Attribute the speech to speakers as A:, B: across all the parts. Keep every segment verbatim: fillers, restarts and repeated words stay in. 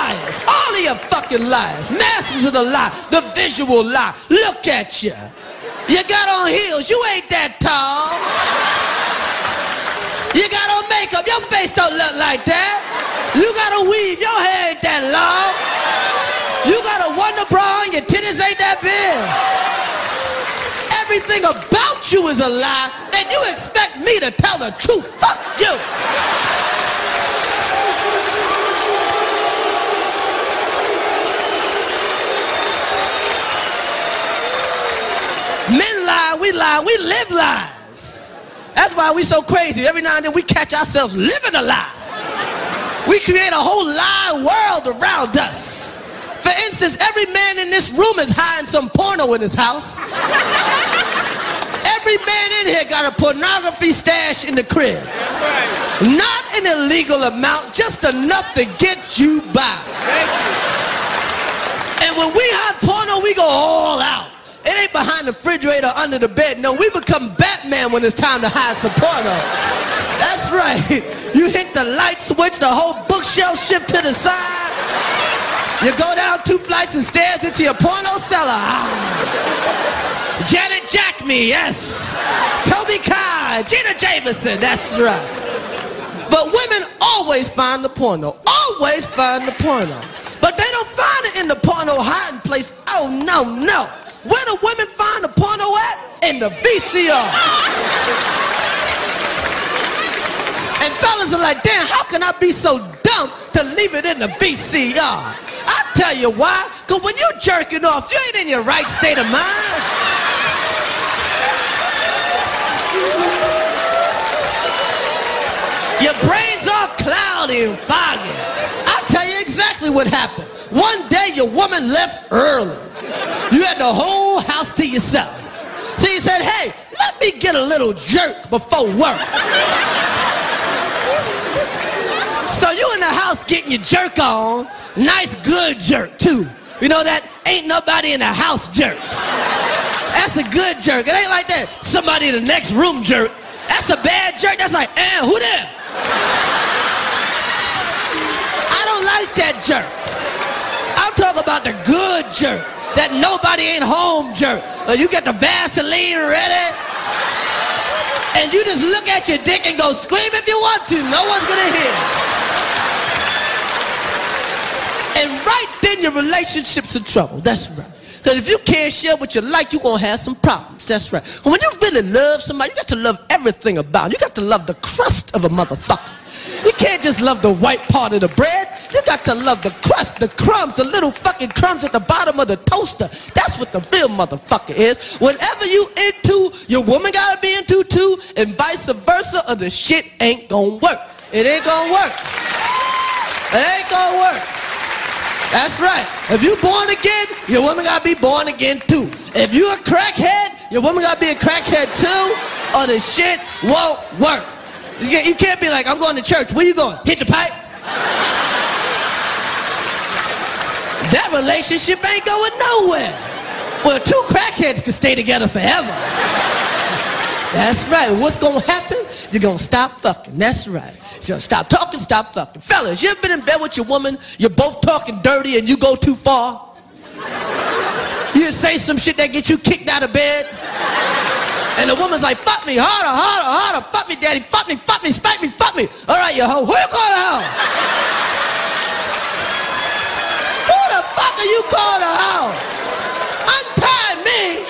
A: liars. All of you fucking liars. Masters of the lie. The visual lie. Look at you. You got on heels. You ain't that tall. You got on makeup. Your face don't look like that. You got a weave. Your hair ain't that long. You got a wonder bra and your titties ain't that big. Everything about you is a lie, and you expect me to tell the truth. Fuck you. Men lie, we lie, we live lies. That's why we so crazy. Every now and then we catch ourselves living a lie. We create a whole lie world around us. For instance, every man in this room is hiding some porno in his house. Every man in here got a pornography stash in the crib. Not an illegal amount, just enough to get you by. And when we hide porno, we go all out. It ain't behind the refrigerator or under the bed. No, we become Batman when it's time to hide some porno. That's right. You hit the light switch, the whole bookshelf shift to the side. You go down two flights and stairs into your porno cellar. Ah. Janet Jack me, yes. Toby Kai, Gina Jameson, that's right. But women always find the porno. Always find the porno. But they don't find it in the porno hiding place. Oh, no, no. Where do women find the porno at? In the V C R. And fellas are like, damn, how can I be so dumb to leave it in the V C R? I tell you why. Because when you're jerking off, you ain't in your right state of mind. Your brain's all cloudy and foggy. I'll tell you exactly what happened. One day your woman left early. You had the whole house to yourself. So you said, hey, let me get a little jerk before work. So you in the house getting your jerk on. Nice good jerk too. You know that ain't nobody in the house jerk. That's a good jerk. It ain't like that somebody in the next room jerk. That's a bad jerk. That's like, eh, who there? I don't like that jerk. I'm talking about the good jerk. That nobody ain't home jerk. Or you get the Vaseline ready. And you just look at your dick and go scream if you want to. No one's gonna hear. And right then your relationship's in trouble. That's right. Because if you can't share what you like, you're gonna have some problems. That's right. When you really love somebody, you got to love everything about it. You got to love the crust of a motherfucker. You can't just love the white part of the bread. You got to love the crust, the crumbs, the little fucking crumbs at the bottom of the toaster. That's what the real motherfucker is. Whatever you into, your woman gotta be into too, and vice versa, or the shit ain't gonna work. It ain't gonna work. It ain't gonna work. That's right. If you born again, your woman gotta be born again too. If you a crackhead, your woman gotta be a crackhead too, or the shit won't work. You can't be like, I'm going to church. Where you going? Hit the pipe? That relationship ain't going nowhere. Well, two crackheads can stay together forever. That's right. What's going to happen? You're going to stop fucking. That's right. So stop talking, stop fucking. Fellas, you ever been in bed with your woman, you're both talking dirty and you go too far? You say some shit that gets you kicked out of bed? And the woman's like, fuck me, harder, harder, harder, fuck me, daddy, fuck me, fuck me, spike me, fuck me. All right, you hoe, who you calling a hoe? Who the fuck are you calling a hoe? Untie me.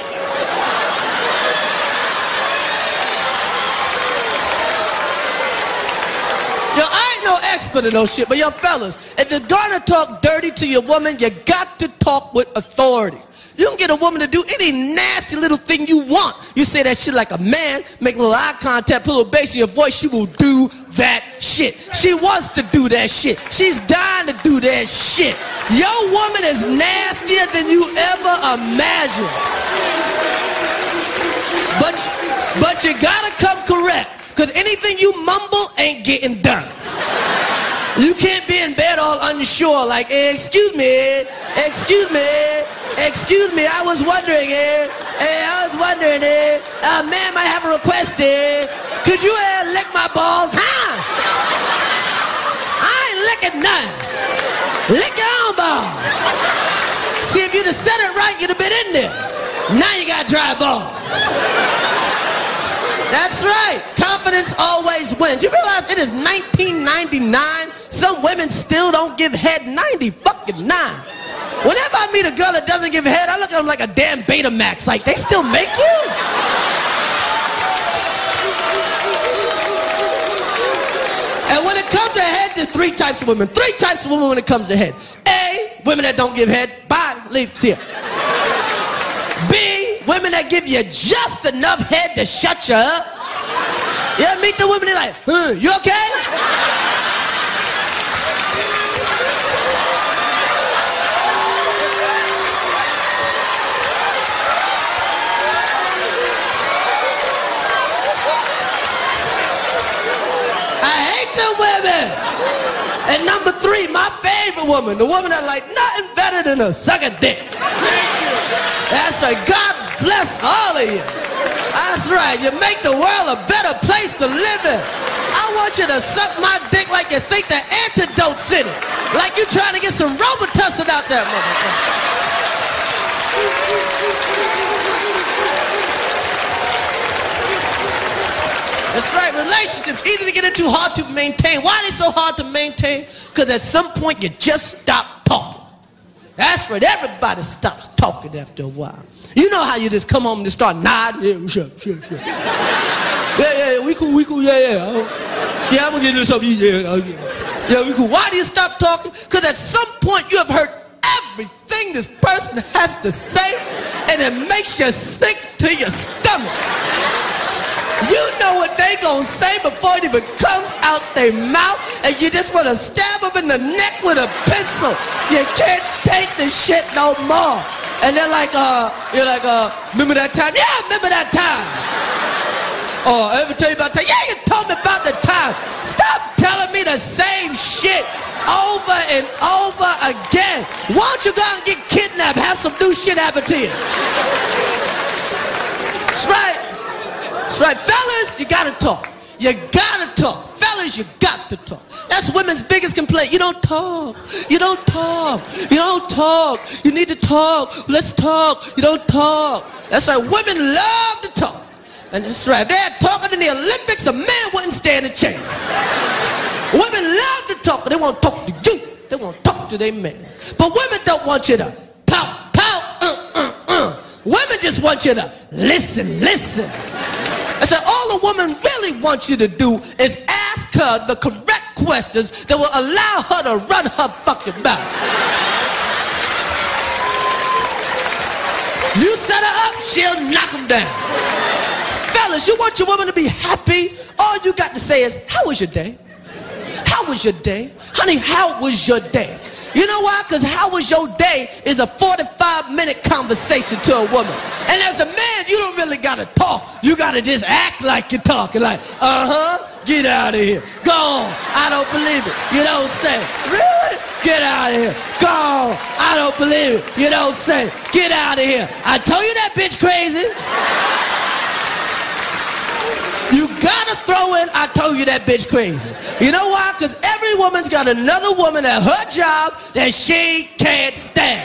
A: Yo, I ain't no expert in those shit, but yo, fellas, if you're gonna talk dirty to your woman, you got to talk with authority. You can get a woman to do any nasty little thing you want. You say that shit like a man, make a little eye contact, put a little bass in your voice, she will do that shit. She wants to do that shit. She's dying to do that shit. Your woman is nastier than you ever imagined. But, but you gotta come correct, because anything you mumble ain't getting done. You can't be in bed all unsure like, hey, excuse me, excuse me, excuse me, I was wondering, eh, hey, I was wondering, eh, uh, man might have a request, eh, could you uh, lick my balls, huh? I ain't licking none. Lick your own balls. See, if you'd have said it right, you'd have been in there. Now you got dry balls. That's right. Confidence always wins. You realize it is nineteen ninety-nine? Some women still don't give head. Ninety fucking nine. Whenever I meet a girl that doesn't give head, I look at them like a damn Betamax. Like, they still make you? And when it comes to head, there's three types of women. Three types of women when it comes to head. A, women that don't give head. Bye, leave, see ya. B, women that give you just enough head to shut you up. You ever meet the women, they're like, huh, you okay? Women. And number three, my favorite woman, the woman that like nothing better than a sucker dick. That's right. God bless all of you. That's right. You make the world a better place to live in. I want you to suck my dick like you think the antidote's in it. Like you trying to get some Robitussin out there, motherfucker. That's right, relationships, easy to get into, hard to maintain. Why are they so hard to maintain? Because at some point you just stop talking. That's right, everybody stops talking after a while. You know how you just come home and just start nodding? Yeah, sure, sure, sure. Yeah, yeah, yeah, we cool, we cool, yeah, yeah. Yeah, I'm gonna get into something, yeah, yeah. Yeah, we cool. Why do you stop talking? Because at some point you have heard everything this person has to say, and it makes you sick to your stomach. You know what they gonna say before it even comes out their mouth, and you just wanna stab them in the neck with a pencil. You can't take the shit no more. And they're like, uh, you're like, uh, remember that time? Yeah, remember that time. Oh, I ever tell you about that? Yeah, you told me about the time. Stop telling me the same shit over and over again. Why don't you go out and get kidnapped? Have some new shit happen to you. That's right. That's right, fellas, you gotta talk. You gotta talk. Fellas, you got to talk. That's women's biggest complaint. You don't talk. You don't talk. You don't talk. You need to talk. Let's talk. You don't talk. That's right, women love to talk. And that's right, if they had talking in the Olympics, a man wouldn't stand a chance. Women love to talk, but they won't talk to you. They won't talk to their man. But women don't want you to pout, pout, uh, uh, uh. Women just want you to listen, listen. I said, all a woman really wants you to do is ask her the correct questions that will allow her to run her fucking mouth. You set her up, she'll knock them down. Fellas, you want your woman to be happy? All you got to say is, how was your day? How was your day? Honey, how was your day? You know why? Because how was your day is a forty-five minute conversation to a woman. And as a man, you don't really got to talk. You got to just act like you're talking. Like, uh-huh, get out of here. Go on. I don't believe it. You don't say. Really? Get out of here. Go on. I don't believe it. You don't say. Get out of here. I told you that bitch crazy. You gotta throw in, I told you that bitch crazy. You know why? Because every woman's got another woman at her job that she can't stand.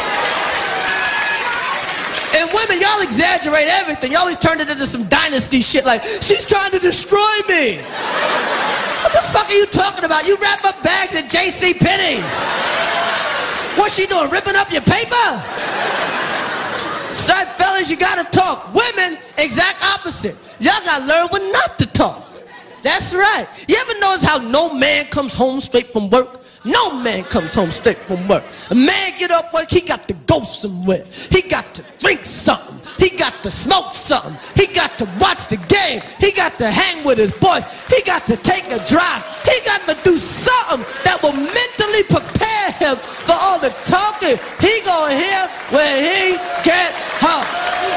A: And women, y'all exaggerate everything. You always turn it into some dynasty shit like, she's trying to destroy me. What the fuck are you talking about? You wrap up bags at J C Penney's. What's she doing, ripping up your paper? Right, fellas, you gotta talk. Women, exact opposite. Y'all gotta learn when not to talk. That's right. You ever notice how no man comes home straight from work? No man comes home straight from work. A man get up work, he got to go somewhere. He got to drink something. He got to smoke something. He got to watch the game. He got to hang with his boys. He got to take a drive. He got to do something that will mentally prepare him for all the talking he gonna hear when he get home.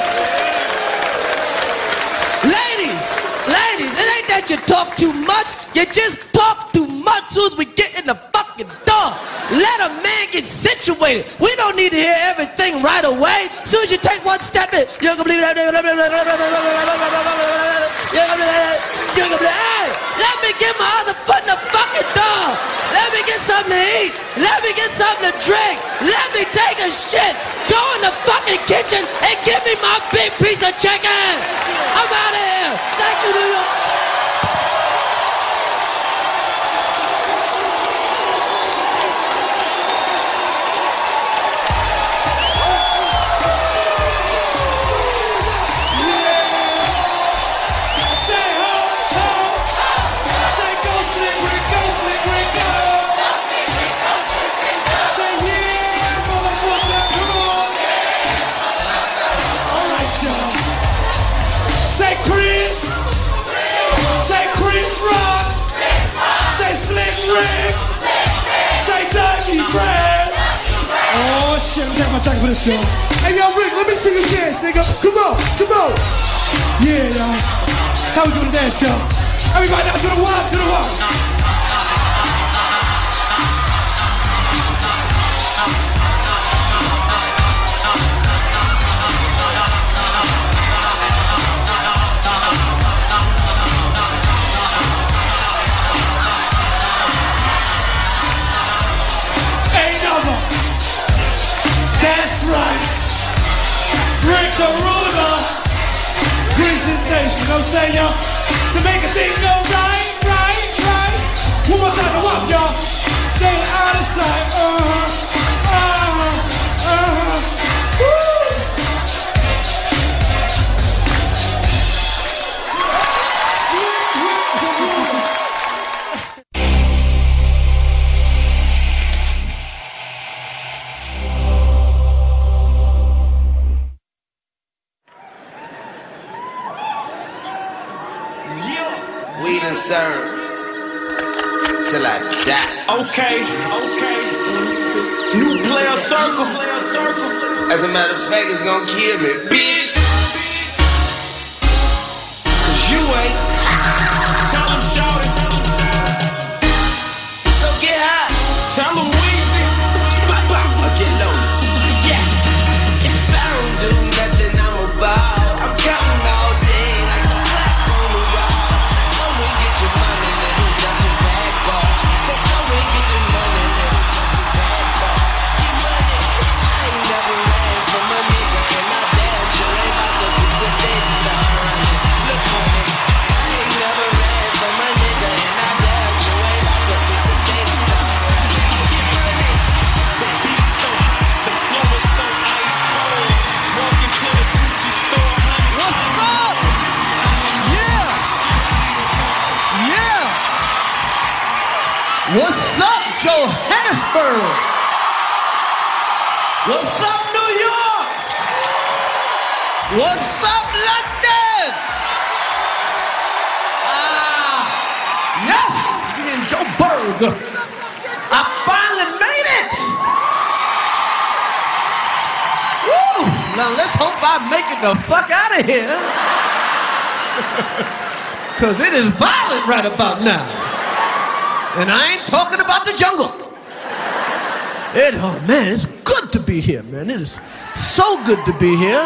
A: Ladies, ladies, it ain't that you talk too much. You just talk too much soon as we get in the fucking door. Let a man get situated. We don't need to hear everything right away. As soon as you take one step in, you're gonna believe that. giving up. Hey, let me get my other foot in the fucking door. Let me get something to eat. Let me get something to drink. Let me take a shit. Go in the fucking kitchen and give me my big piece of chicken. I'm out of here. Thank you, New York.
B: Say Dougie Fresh. Oh shit, I'm taking my jacket for this, y'all.
C: Hey yo, Rick, let me see you dance, nigga. Come on, come on.
B: Yeah, y'all. That's how we do the dance, y'all. Everybody now to the wop, to the wop. That's right. Break the ruler. Presentation. You know what I'm saying, y'all? To make a thing go right, right, right. One more time to walk, y'all. They out of sight. Uh-huh. Uh-huh. Uh-huh. Woo!
D: We done served till I die.
B: Okay, okay. New player circle.
D: As a matter of fact, it's gonna kill me, bitch. Cause you ain't.
B: Tell them, shout it.
D: So get high.
B: Tell them Weezy.
D: Bop, bop, or get low. Yeah. If I don't do nothing, I'm a ball. I'm counting all day like a clock on the wall. Come and get your money, let me drop your bag ball. So come and get your money, let me drop your bag ball. Get money. I ain't never ran from a nigga, and I damn sure ain't about to be the dead star. Look on me. I ain't never ran from a nigga, and I damn sure ain't about to be the dead star. Get money.
B: The beat so hot, the flow is so ice cold. Walk into the Gucci store, honey.
A: What's up? Yeah. Yeah. What's up, Johannesburg? What's up, New York? What's up, London? Ah, yes, me and Joe Berg. I finally made it. Woo! Now let's hope I make it the fuck out of here. Cause it is violent right about now. And I ain't talking about the jungle. It, oh man, it's good to be here, man. It is so good to be here.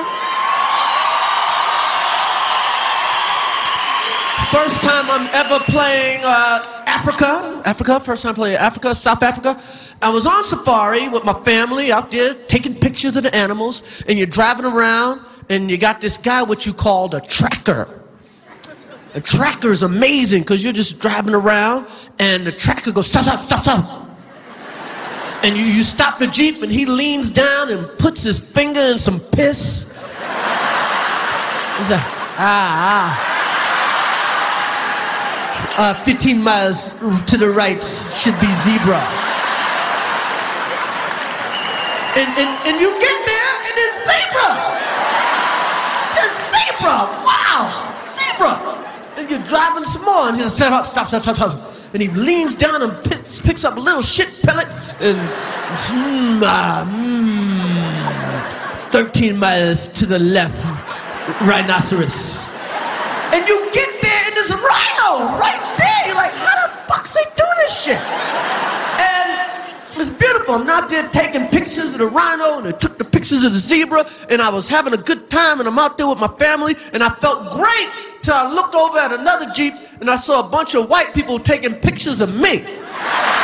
A: First time I'm ever playing uh, Africa. Africa, first time playing Africa, South Africa. I was on safari with my family out there taking pictures of the animals, and you're driving around, and you got this guy, what you called a tracker. A tracker is amazing because you're just driving around, and the tracker goes, stop, stop, stop, stop. And you, you stop the Jeep, and he leans down and puts his finger in some piss. He's like, ah, ah. Uh, fifteen miles to the right should be zebra. And, and, and you get there, and it's zebra. It's zebra. Wow, zebra. And you're driving some more, and he'll stop, stop, stop, stop, stop. And he leans down and picks, picks up a little shit pellet, and mm, ah, mm, thirteen miles to the left, rhinoceros. And you get there, and there's a rhino right there. You're like, how the fuck's they doing this shit? And it's beautiful. I'm out there taking pictures of the rhino, and I took the pictures of the zebra, and I was having a good time, and I'm out there with my family, and I felt great till I looked over at another Jeep, and I saw a bunch of white people taking pictures of me.